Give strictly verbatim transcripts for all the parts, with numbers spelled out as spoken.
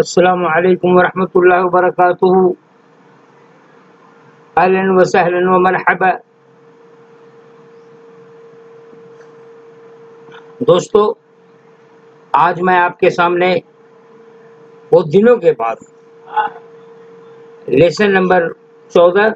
السلام علیکم ورحمۃ اللہ وبرکاتہ. اہلا وسہلا ومرحبا. دوستو، آج میں آپ کے سامنے بہت دنوں کے بعد لیسن نمبر چودہ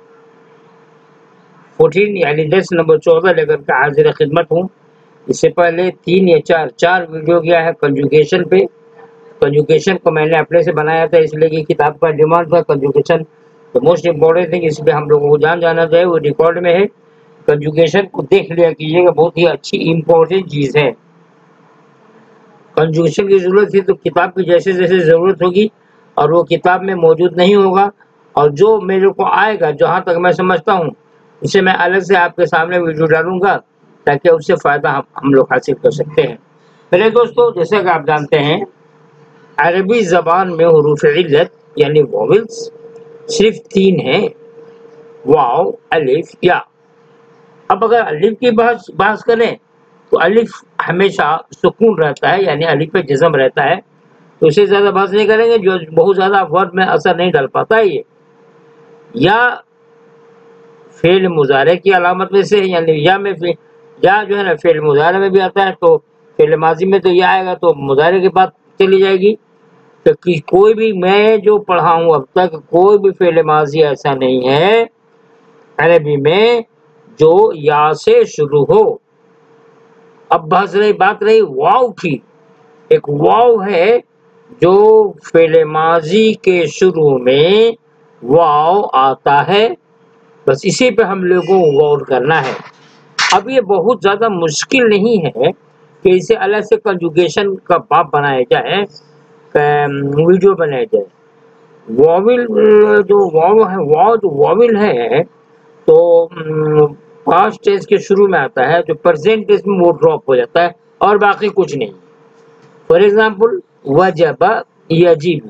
فورٹین یعنی دس نمبر چودہ لے کر کے حاضر خدمت ہوں. اس سے پہلے تین یا چار چار ویڈیو کیا ہے کنجوگیشن پہ. کنجوگیشن کو میں نے اپنے سے بنایا تھا اس لیے کہ کتاب کا ڈیمانڈ تھا. کنجوگیشن تو موسٹ امپورٹنٹ تھنگ، اس پہ ہم لوگوں کو جان جانا چاہیے، وہ ریکارڈ میں ہے. کنجوگیشن کو دیکھ لیا کیجیے گا، بہت ہی اچھی امپورٹنٹ چیز ہے. کنجوگیشن کی ضرورت ہے تو کتاب کی جیسے جیسے ضرورت ہوگی اور وہ کتاب میں موجود نہیں ہوگا، اور جو میرے کو آئے گا جہاں تک میں سمجھتا ہوں اسے میں الگ سے آپ کے سامنے ویڈیو ڈالوں گا تاکہ اس سے فائدہ ہم ہم لوگ حاصل کر سکتے ہیں. پہلے دوستو، جیسے کہ آپ جانتے ہیں عربی زبان میں حروف علت یعنی وویلز صرف تین ہیں: واو، الف، یا. اب اگر الف کی بحث بحث کریں تو الف ہمیشہ سکون رہتا ہے، یعنی الف پہ جزم رہتا ہے، تو اسے زیادہ بحث نہیں کریں گے، جو بہت زیادہ ورڈ میں اثر نہیں ڈال پاتا ہے. یہ یا فعل مضارع کی علامت میں سے، یعنی یا میں یا جو ہے نا فعل مضارع میں بھی آتا ہے، تو فعل ماضی میں تو یہ آئے گا تو مضارع کی بات چلی جائے گی. تو کوئی بھی میں جو پڑھا ہوں اب تک کوئی بھی فعل ماضی ایسا نہیں ہے عربی میں جو یا سے شروع ہو. اب بحث رہی بات رہی واو کی. ایک واو ہے جو فعل ماضی کے شروع میں واو آتا ہے، بس اسی پہ ہم لوگوں کو غور کرنا ہے. اب یہ بہت زیادہ مشکل نہیں ہے کہ اسے الگ سے کنجوگیشن کا باب بنایا جائے، ویڈیو بنایا جائے. واویل جو واو ہے واو جو واویل ہے تو پاسٹ ٹینس کے شروع میں آتا ہے، جو پریزنٹ ٹینس میں وہ ڈراپ ہو جاتا ہے اور باقی کچھ نہیں. فار ایگزامپل وجب یجب،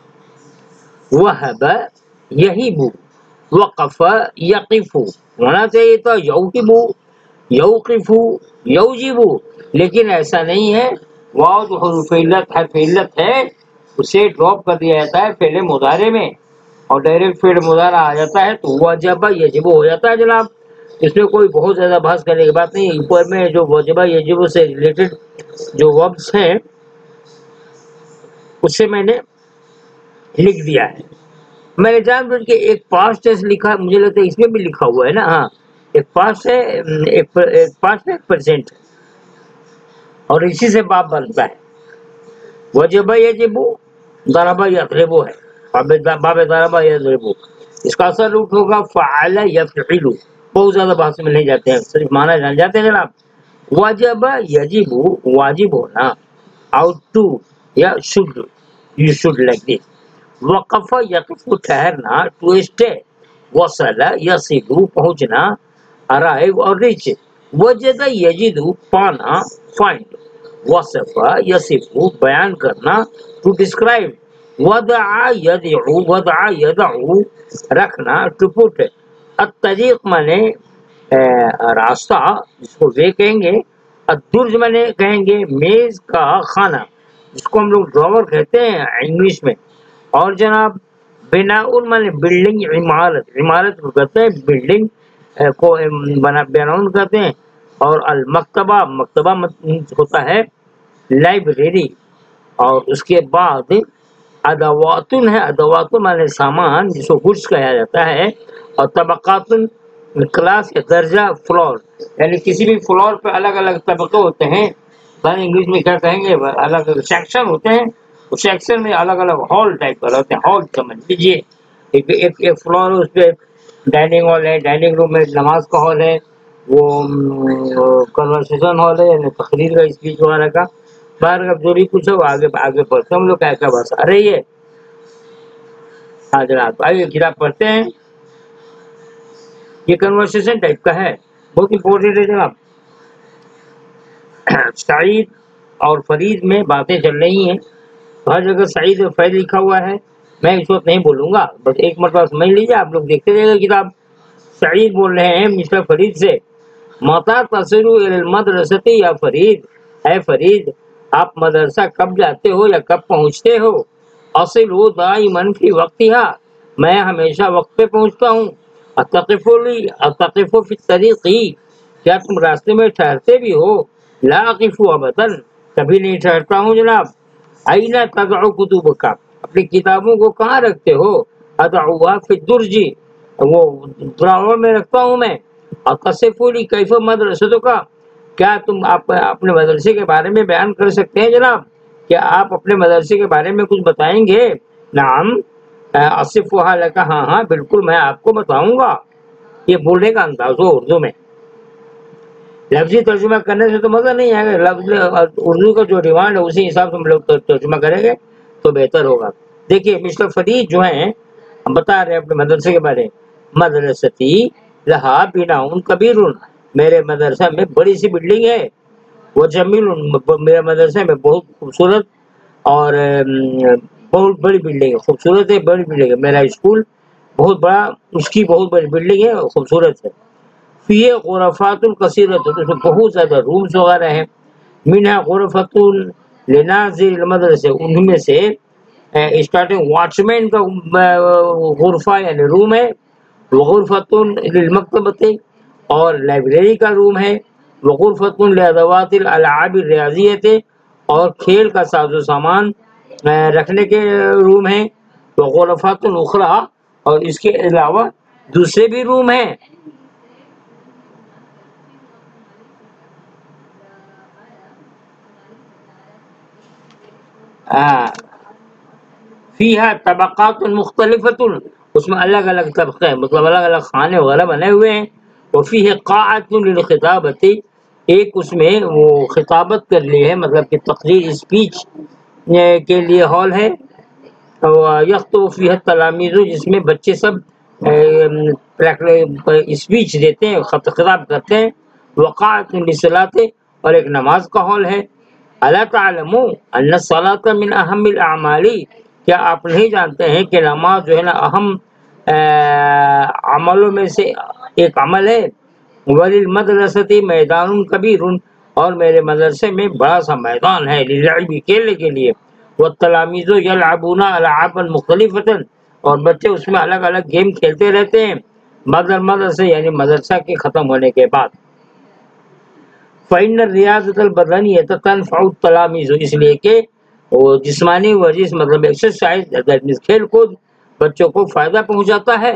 وہب یہب، وقف یقف. ہونا چاہیے تو یوقب یوقف یوجب، لیکن ایسا نہیں ہے. واو جو حروف علت ہے فعلت ہے اسے ڈراپ کر دیا جاتا ہے فعل مضارع میں اور ڈائریکٹ فعل مضارع آ جاتا ہے تو وجب یجب ہو جاتا ہے. جناب اس میں کوئی بہت زیادہ بحث کرنے کی بات نہیں. اوپر میں جو وجب یجب سے ریلیٹڈ جو وربس ہیں اسے میں نے لکھ دیا ہے. میں نے جان بوجھ کے ایک پاسٹ ٹینس لکھا، مجھے لگتا ہے اس میں بھی لکھا ہوا ہے نا. ہاں، ایک پاسٹ ہے ایک پاسٹ ہے ایک پریزنٹ، اور اسی سے باب بنتا ہے. وجب یجب ضرب یضرب ہے، باب ضرب یضرب. اس کا اثر روٹ ہوگا فعل یفعل. بہت زیادہ بحث میں نہیں جاتے ہیں، صرف معنی جان جاتے ہیں جناب. وجب یجب واجب ہونا، آؤٹ ٹو یا should, you should like this. وقف یقف ٹھہرنا، ٹو اسٹے. وصل یصل پہنچنا، ارائیو اور ریچ. وجد یجد پانا، فائنڈ. وصف یصف بیان کرنا، ٹو ڈسکرائب. وضع یدعو وضع یدعو رکھنا، ٹو پٹ. الطریق مانے راستہ، جس کو وے کہیں گے. الدرج مانے کہیں گے میز کا خانہ، جس کو ہم لوگ ڈراور کہتے ہیں انگلش میں. اور جناب بناء مانے بلڈنگ، عمارت عمارت کو کہتے ہیں بلڈنگ کو بنا بناؤن کہتے ہیں. اور المکتبہ مکتبہ ہوتا ہے لائبریری. اور اس کے بعد ادواتن ہے، ادواتن مانے سامان جس کو گڈس کہا جاتا ہے. اور طبقاتن کلاس یا درجہ، فلور، یعنی کسی بھی فلور پہ الگ الگ طبقے ہوتے ہیں. انگلش میں کیا کہیں گے، الگ الگ سیکشن ہوتے ہیں. اس سیکشن میں الگ الگ ہال ٹائپ کا ہوتے ہیں. ہال سمجھ لیجیے ایک ایک فلور اس پہ ڈائننگ ہال ہے، ڈائننگ روم میں نماز کا ہال ہے، وہ کنورسیشن ہال ہے یعنی تقریر کا اسپیچ وغیرہ کا. باہر کا جو بھی کچھ ہے وہ آگے آگے پڑھتے ہیں ہم لوگ. کیا کیا بس آ رہی ہے؟ ہاں جناب آئیے کتاب پڑھتے ہیں. یہ کنورسیشن ٹائپ کا ہے، بہت امپورٹنٹ ہے جناب. سعید اور فرید میں باتیں چل رہی ہیں. ہر جگہ سعید اور فرید لکھا ہوا ہے. میں اس وقت نہیں بولوں گا، بس ایک مرتبہ سمجھ لیجیے، آپ لوگ دیکھتے رہے گا کتاب. سعید بول رہے ہیں مسٹر فرید سے، متا تصل الی المدرسۃ یا فرید، اے فرید آپ مدرسہ کب جاتے ہو یا کب پہنچتے ہو؟ اصل دائما فی وقتها، میں ہمیشہ وقت پہ پہنچتا ہوں. اتقف لی اتقف فی الطریق، کیا تم راستے میں ٹھہرتے بھی ہو؟ لا اقف ابدا، کبھی نہیں ٹھہرتا ہوں جناب. این تضع کتبک، اپنی کتابوں کو کہاں رکھتے ہو؟ اضعها فی الدرج، وہ ڈراور میں رکھتا ہوں میں. اتصف لی کیف مدرستک، کیا تم آپ اپنے مدرسے کے بارے میں بیان کر سکتے ہیں جناب؟ کیا آپ اپنے مدرسے کے بارے میں کچھ بتائیں گے؟ نعم اصفها لک، ہاں ہاں بالکل میں آپ کو بتاؤں گا. یہ بولنے کا انداز ہو اردو میں. لفظی ترجمہ کرنے سے تو مزہ نہیں آئے گا، لفظ اردو کا جو ڈیمانڈ ہے اسی حساب سے ہم لوگ ترجمہ کریں گے تو بہتر ہوگا. دیکھیے مسٹر فرید جو ہیں ہم بتا رہے ہیں اپنے مدرسے کے بارے میں. مدرستی لہا بناء کبیر، میرے مدرسہ میں بڑی سی بلڈنگ ہے. وہ جمیل، میرے مدرسے میں بہت خوبصورت اور بہت بڑی بلڈنگ ہے، خوبصورت ہے، بڑی بلڈنگ ہے. میرا اسکول بہت بڑا، اس کی بہت بڑی بلڈنگ ہے، خوبصورت ہے. فی غرفات الکثیرۃ، اس میں بہت زیادہ رومز وغیرہ ہیں. منها غرفۃ لناظر المدرسے، ان میں سے اسٹارٹنگ واچ مین کا غرفہ یعنی روم ہے. وغرفۃ للمکتبۃ، اور لائبریری کا روم ہے. وغرفۃ لادوات الالعاب الریاضیۃ، اور کھیل کا ساز و سامان رکھنے کے روم ہیں. وغرفات اخرى، اور اس کے علاوہ دوسرے بھی روم ہیں. فیہا طبقات مختلفۃ، اس میں الگ الگ طبقے مطلب الگ الگ خانے وغیرہ بنے ہوئے ہیں. وفیہ قاعۃ للخطابۃ، ایک اس میں وہ خطابت کر لی ہے مطلب کہ تقریر اسپیچ کے لیے ہال ہے. یخطب فیہا التلامیذ، جس میں بچے سب اسپیچ دیتے ہیں، خطاب کرتے ہیں. وقاعۃ للصلاۃ، اور ایک نماز کا ہال ہے. الا تعلموا ان الصلاۃ من اہم الاعمال، کیا آپ نہیں جانتے ہیں کہ نماز جو ہے نا اہم عملوں میں سے ایک عمل ہے. وللمدرسۃ میدان کبیر، اور میرے مدرسے میں بڑا سا میدان ہے للعب، کھیلنے کے لیے. والتلاميذ يلعبون العابا مختلفة، اور بچے اس میں الگ الگ گیم کھیلتے رہتے ہیں. مدر مدرسے یعنی مدرسہ کے ختم ہونے کے بعد. فإن الرياضة البدنية تنفع التلاميذ، اس لیے کہ وہ جسمانی ورزش مطلب ایکسرسائز دیٹ مینس کھیل کود بچوں کو فائدہ پہنچاتا ہے.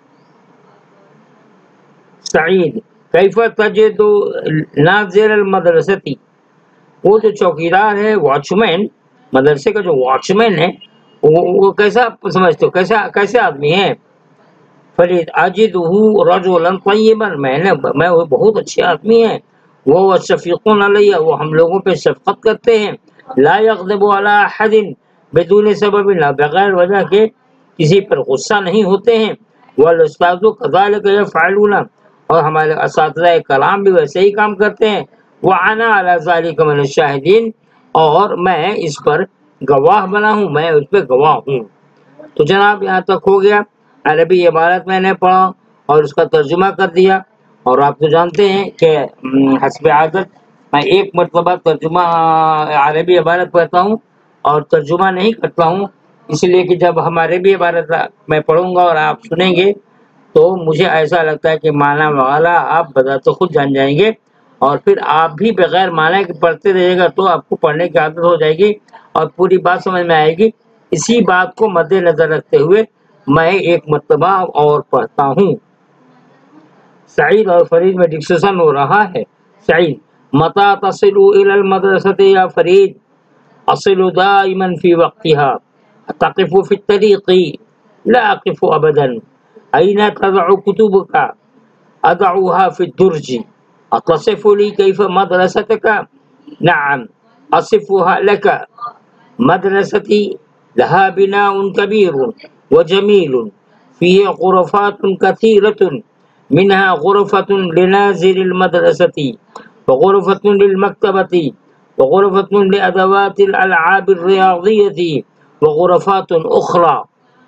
سعید کیف تجد ناظر المدرستی، وہ جو چوکیدار ہے واچ مین مدرسے کا جو واچ مین ہے وہ, وہ کیسا سمجھتے ہو، کیسا کیسے آدمی ہے؟ فرید اجدہ رجلا طیبا، میں نے میں وہ بہت اچھے آدمی ہیں. وہ شفیقون علیہ، وہ ہم لوگوں پہ شفقت کرتے ہیں. لا یغضب علی احد بدون سبب، نہ بغیر وجہ کے کسی پر غصہ نہیں ہوتے ہیں. والاستاذ کذلک یفعلون، اور ہمارے اساتذہ کلام بھی ویسے ہی کام کرتے ہیں. وانا علی ذلک من الشاہدین، اور میں اس پر گواہ بنا ہوں، میں اس پہ گواہ ہوں. تو جناب یہاں تک ہو گیا. عربی عبارت میں نے پڑھا اور اس کا ترجمہ کر دیا. اور آپ تو جانتے ہیں کہ حسب عادت میں ایک مرتبہ ترجمہ عربی عبارت پڑھتا ہوں اور ترجمہ نہیں کرتا ہوں، اس لیے کہ جب ہم عربی عبارت میں پڑھوں گا اور آپ سنیں گے تو مجھے ایسا لگتا ہے کہ معنی والا آپ بذات خود جان جائیں گے، اور پھر آپ بھی بغیر معنی کے پڑھتے رہیے گا تو آپ کو پڑھنے کی عادت ہو جائے گی اور پوری بات سمجھ میں آئے گی. اسی بات کو مد نظر رکھتے ہوئے میں ایک مرتبہ اور پڑھتا ہوں. سعید اور فرید میں ڈسکشن ہو رہا ہے. سعید متى تصل الى المدرسة يا فرید؟ اصل دائما في وقتها، تقف في الطريق لا اقف ابدا. اين تضع كتبك؟ اضعها في الدرج. اتصف لي كيف مدرستك؟ نعم اصفها لك. مدرستي لها بناء كبير وجميل، فيه غرفات كثيرة، منها غرفة لناظر المدرسة، وغرفة للمكتبة، وغرفة لأدوات الألعاب الرياضية، وغرفات أخرى.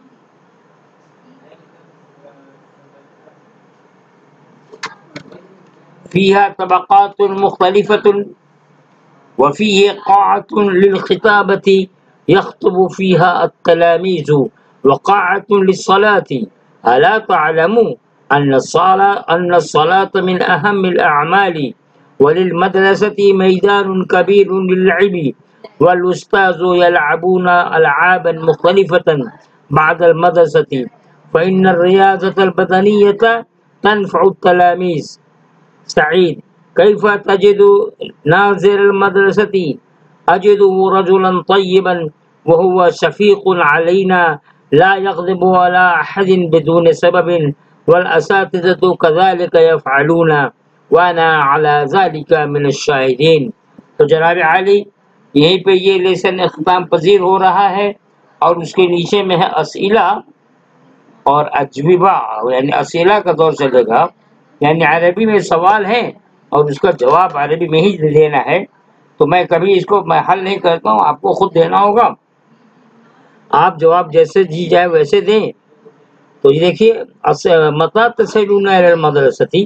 فيها طبقات مختلفة، وفيه قاعة للخطابة يخطب فيها التلاميذ وقاعة للصلاة ألا تعلموا أن الصلاة أن الصلاة من أهم الأعمال وللمدرسة ميدان كبير للعب والأستاذ يلعبون ألعابا مختلفة بعد المدرسة فإن الرياضة البدنية تنفع التلاميذ. سعيد: كيف تجد ناظر المدرسة؟ أجده رجلا طيبا وهو شفيق علينا لا يغضب على أحد بدون سبب والأساتذة كذلك يفعلون وأنا على ذلك من الشاهدين. تو جناب عالی یہیں پہ یہ لیسن اختتام پذیر ہو رہا ہے اور اس کے نیچے میں ہے اسئلہ اور اجوبہ، یعنی اسئلہ کا دور چلے گا، یعنی عربی میں سوال ہے اور اس کا جواب عربی میں ہی دینا ہے. تو میں کبھی اس کو میں حل نہیں کرتا ہوں، آپ کو خود دینا ہوگا. آپ جواب جیسے جی جائے ویسے دیں. تو یہ دیکھیے متا تصلون الی المدرستی،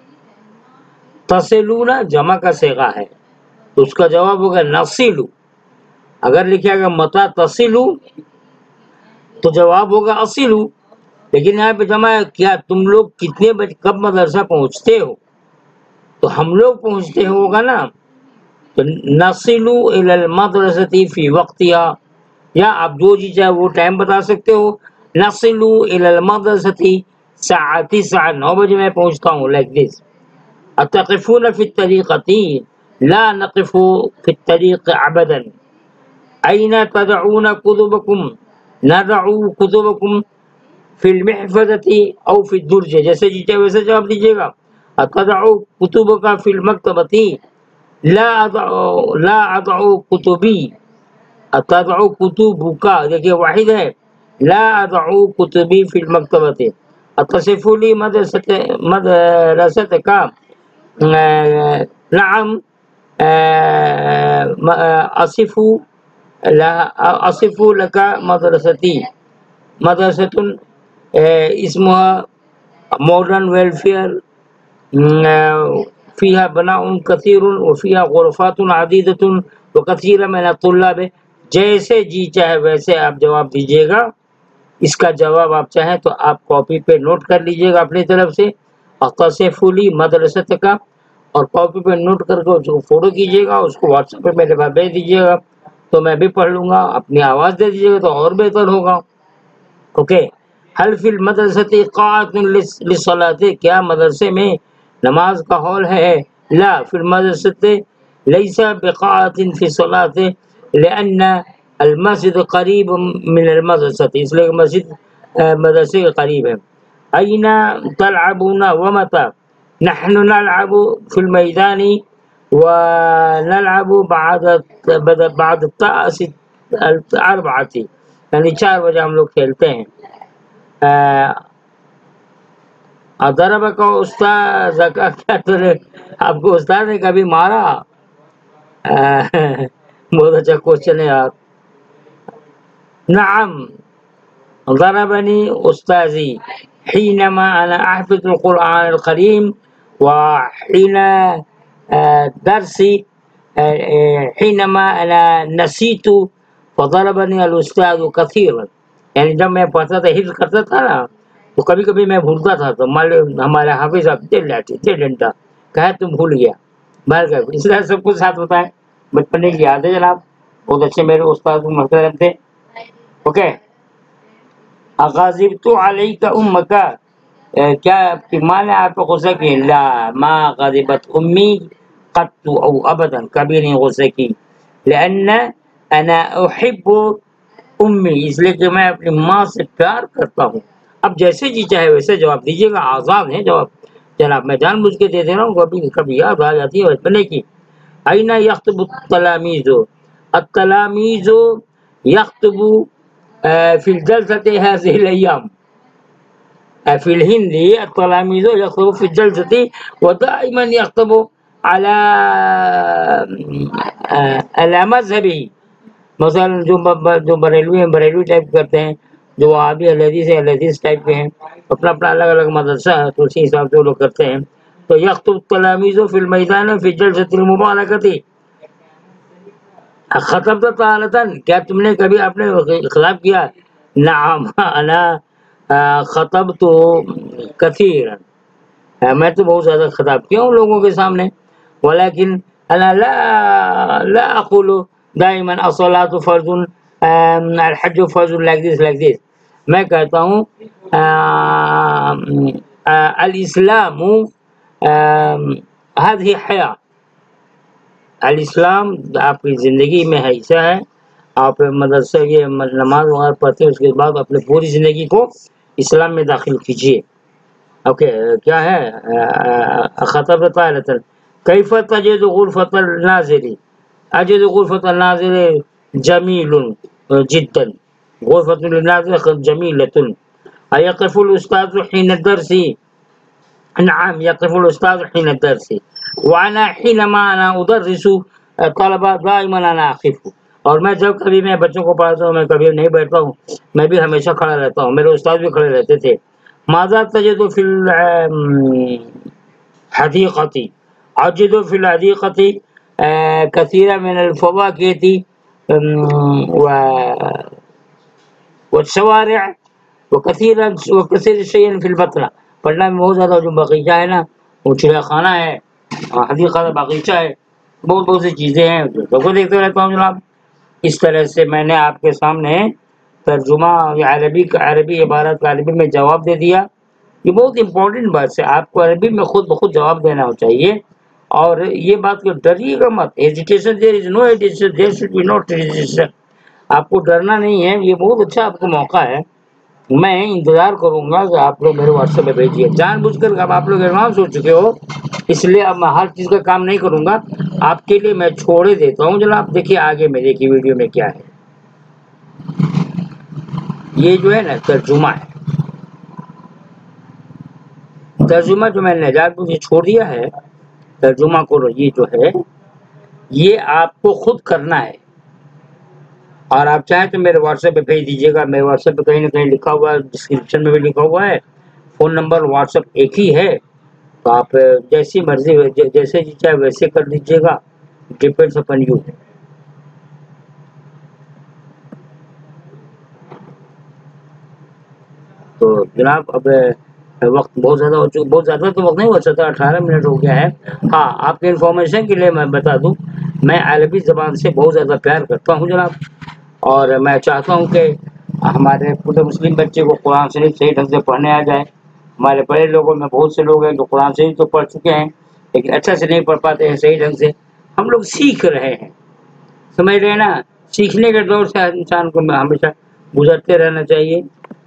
تصلون جمع کا صیغہ ہے تو اس کا جواب ہوگا نصلو. اگر لکھے گا متا تصلو تو جواب ہوگا اصلو. لیکن یہاں پہ جمع ہے کیا تم لوگ کتنے بجے کب مدرسہ پہنچتے ہو، تو ہم لوگ پہنچتے ہوگا نا. تو نصلو الی المدرستی فی وقتها، یا آپ جو جی چاہے وہ ٹائم بتا سکتے ہو. نصلو الی المدرستی ساعت تسع، نو بجے میں پہنچتا ہوں. Like this. اتقفون فی الطریقۃ لا نقف فی الطریق ابدا. این تدعون کتبکم ندعو کتبکم فی المحفظۃ او فی الدرج. جیسے جی چاہے ویسے جواب دیجیے گا. اتدعو کتبک فی المکتبۃ لا ادعو لا ادعو کتبی. اتدعو کتبک دیکھیے واحد ہے. لا ادعو کتبی فی المکتبۃ. اتصف لی مدرسۃ مدرستک. نعم اصف اصف لك مدرستي. مدرسة اسمها مودرن ویلفیئر فيها بناء كثير وفيها غرفات عديدة وكثير من الطلاب. جیسے جی چاہے ویسے آپ جواب دیجیے گا. اس کا جواب آپ چاہیں تو آپ کاپی پہ نوٹ کر لیجیے گا اپنی طرف سے اتصف لی مدرسۃ کا، اور کاپی پہ نوٹ کر کے اس کو فوٹو کیجیے گا، اس کو واٹس ایپ پہ میرے پاس بھیج دیجیے گا تو میں بھی پڑھ لوں گا. اپنی آواز دے دیجیے گا تو اور بہتر ہوگا. اوکے. حل فی المدرسۃ قاعۃ للصلاۃ، کیا مدرسے میں نماز کا ہال ہے؟ لا فی المدرسۃ لیس بقاعۃ فی الصلاۃ لأن المسجد قریب من المدرسۃ، اس لیے مسجد مدرسے کے قریب ہے. این تلعبون ومتى؟ نحن نلعب في الميدان ونلعب بعد بعد الأربعة، یعنی چار بجے ہم لوگ کھیلتے ہیں. ضرب کا استاد کیا آپ کو استاد نے کبھی مارا؟ بہت اچھا کوشچن ہے یار. نعم ضربني استاذي حينما انا احفظ القرآن الكريم وحين درسي حينما انا نسيت فضربني الاستاذ كثيرا. یعنی جب میں پڑھتا تھا حفظ کرتا تھا نا تو کبھی کبھی میں بھولتا تھا تو ہمارے حافظ صاحب دل لاٹھی دل ڈنٹا کہا تم بھول گیا بھر کر. اس طرح سب کچھ ساتھ ہوتا ہے. بچپنے کی یاد ہے جناب. بہت اچھے میرے استاد محترم تھے. اوکے. اغاظبت علیک امک، کیا آپ کی ماں نے آپ پہ غصہ کی؟ لا ما غضبت امی قط او ابدا، کبھی نہیں غصہ کی. لان انا احب امی، اس لیے کہ میں اپنی ماں سے پیار کرتا ہوں. اب جیسے جی چاہے ویسے جواب دیجیے گا، آزاد ہے جواب. جناب میں جان بوجھ کے دے دے رہا ہوں، کبھی کبھی یاد آ جاتی ہے بچپنے کی. این یخطب التلامیذ؟ التلامیذ یخطب فی الجلسة هذه الأيام. في الهند التلاميذ يخطب في الجلسة ودائما يخطب على على مذهبه. مثلا جو جو بریلوی ہیں بریلوی ٹائپ کرتے ہیں، جو وہابی الحدیث ہے الحدیث ٹائپ کے ہیں، اپنا اپنا الگ الگ مدرسہ ہے تو اسی حساب سے وہ لوگ کرتے ہیں. تو یخطب التلاميذ في الميدان في الجلسة المباركة. ختم تو تعالتن، کیا تم نے کبھی اپنے خطاب کیا؟ نعم انا خطبت کثیرا، میں تو بہت زیادہ خطاب کیا ہوں لوگوں کے سامنے. ولیکن انا لا لا اقول دائما الصلاۃ فرض الحج فرض like this like this. میں کہتا ہوں الاسلام هذه حیاة، الاسلام آپ کی زندگی میں حصہ ہے. آپ مدرسہ یہ نماز وغیرہ پڑھتے ہیں، اس کے بعد اپنے پوری زندگی کو اسلام میں داخل کیجیے. اوکے کیا ہے خطب طائلۃ کیف تجد غرفۃ الناظر، اجد غرفۃ الناظر جمیل جدا، غرفۃ الناظر جمیلۃ. یقف الاستاذ حین الدرس، نعم يقف الاستاذ حين الدرس، وانا حينما انا ادرس طلبه دائما انا اقف. اور میں جب کبھی میں بچوں کو پڑھاتا ہوں میں کبھی نہیں بیٹھتا ہوں، میں بھی ہمیشہ کھڑا رہتا ہوں، میرے استاد بھی کھڑے رہتے تھے. ماذا تجد في الحديقة، اجد في الحديقة كثيرا من الفواكه والشوارع وكثيرا وكثير شيء في البطنة. پڑھنا میں بہت زیادہ جو باغیچہ ہے نا، وہ چڑیا خانہ ہے، حدیقہ باغیچہ ہے، بہت بہت سی چیزیں ہیں، سب کو دیکھتے رہتا ہوں جناب. اس طرح سے میں نے آپ کے سامنے ترجمہ عربی کا عربی عبارت کا عربی میں جواب دے دیا. یہ بہت امپورٹنٹ بات ہے، آپ کو عربی میں خود بخود جواب دینا چاہیے. اور یہ بات کو ڈریے گا مت، hesitation there is no hesitation, there should be no hesitation. آپ کو ڈرنا نہیں ہے، یہ بہت اچھا آپ کو موقع ہے. میں انتظار کروں گا کہ آپ لوگ میرے واٹس ایپ پہ بھیجیے. جان بوجھ کر اب آپ لوگ ایڈوانس ہو چکے ہو، اس لیے اب میں ہر چیز کا کام نہیں کروں گا، آپ کے لیے میں چھوڑے دیتا ہوں جناب. دیکھیے آگے میں دیکھیے ویڈیو میں کیا ہے. یہ جو ہے نا ترجمہ ہے، ترجمہ جو میں نے جان بوجھ چھوڑ دیا ہے، ترجمہ کرو. یہ جو ہے یہ آپ کو خود کرنا ہے، اور آپ چاہیں تو میرے واٹس ایپ پہ بھیج دیجیے گا. میرے واٹس ایپ پہ کہیں نہ کہیں لکھا ہوا ہے، ڈسکرپشن میں بھی لکھا ہوا ہے. فون نمبر واٹس ایپ ایک ہی ہے، تو آپ جیسی مرضی جیسے جی چاہے ویسے کر دیجیے گا. ڈپینڈس اپن یو. تو جناب اب وقت بہت زیادہ ہو چکا، بہت زیادہ تو وقت نہیں ہو سکتا، اٹھارہ منٹ ہو گیا ہے. ہاں آپ کے انفارمیشن کے لیے میں بتا دوں، میں عربی زبان سے بہت زیادہ پیار کرتا ہوں جناب. اور میں چاہتا ہوں کہ ہمارے پورے مسلم بچے کو قرآن شریف صحیح ڈھنگ سے پڑھنے آ جائے. ہمارے بڑے لوگوں میں بہت سے لوگ ہیں جو قرآن شریف تو پڑھ چکے ہیں لیکن اچھا سے نہیں پڑھ پاتے ہیں صحیح ڈھنگ سے. ہم لوگ سیکھ رہے ہیں، سمجھ رہے ہیں نا. سیکھنے کے دور سے انسان کو ہمیشہ گزرتے رہنا چاہیے.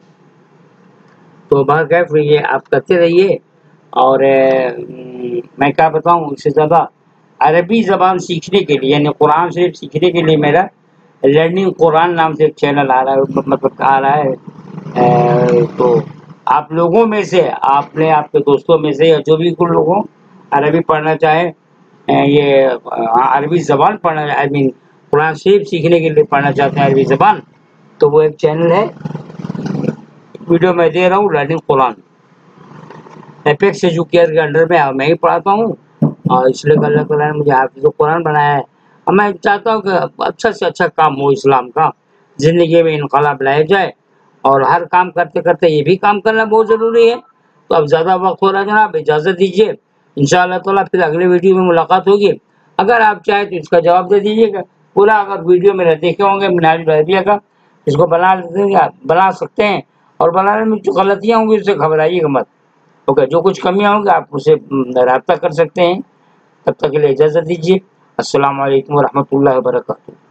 تو باقاعد رہیے، آپ کرتے رہیے. اور میں کیا بتاؤں اس سے زیادہ، عربی زبان سیکھنے کے لیے یعنی قرآن شریف سیکھنے کے لیے میرا لرننگ قرآن نام سے ایک چینل آ رہا ہے، مطلب آ رہا ہے. تو آپ لوگوں میں سے، آپ نے آپ کے دوستوں میں سے یا جو بھی کچھ لوگوں عربی پڑھنا چاہیں، یہ عربی زبان پڑھنا آئی مین قرآن شریف سیکھنے کے لیے پڑھنا چاہتے ہیں عربی زبان، تو وہ ایک چینل ہے، ویڈیو میں دے رہا ہوں، لرننگ قرآن. ایپیکس ایجوکیئر کے انڈر میں میں ہی پڑھاتا ہوں، اور اس لیے اللہ تعالیٰ نے مجھے حافظ قرآن بنایا ہے. اور میں چاہتا ہوں کہ اچھا سے اچھا کام ہو اسلام کا، زندگی میں انقلاب لایا جائے. اور ہر کام کرتے کرتے یہ بھی کام کرنا بہت ضروری ہے. تو اب زیادہ وقت ہو رہا ہے جناب، اجازت دیجیے. انشاءاللہ تعالیٰ پھر اگلے ویڈیو میں ملاقات ہوگی. اگر آپ چاہیں تو اس کا جواب دے دیجیے گا پورا. اگر ویڈیو میں دیکھے ہوں گے منہاج العربیہ کا، اس کو بنا بنا سکتے ہیں، اور بنانے میں جو غلطیاں ہوں گی اس سے گھبرائیے گا مت. اوکے، جو کچھ کمیاں ہوں گی آپ اسے رابطہ کر سکتے ہیں. تب تک کے لیے اجازت دیجیے. السلام علیکم ورحمۃ اللہ وبرکاتہ.